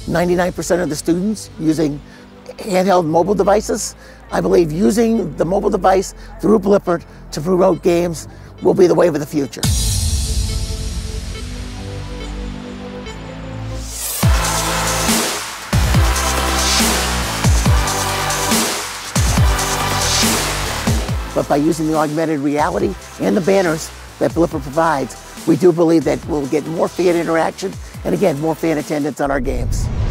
99% of the students using handheld mobile devices. I believe using the mobile device through Blippar to promote games will be the wave of the future. But by using the augmented reality and the banners that Blippar provides, we do believe that we'll get more fan interaction and again, more fan attendance on our games.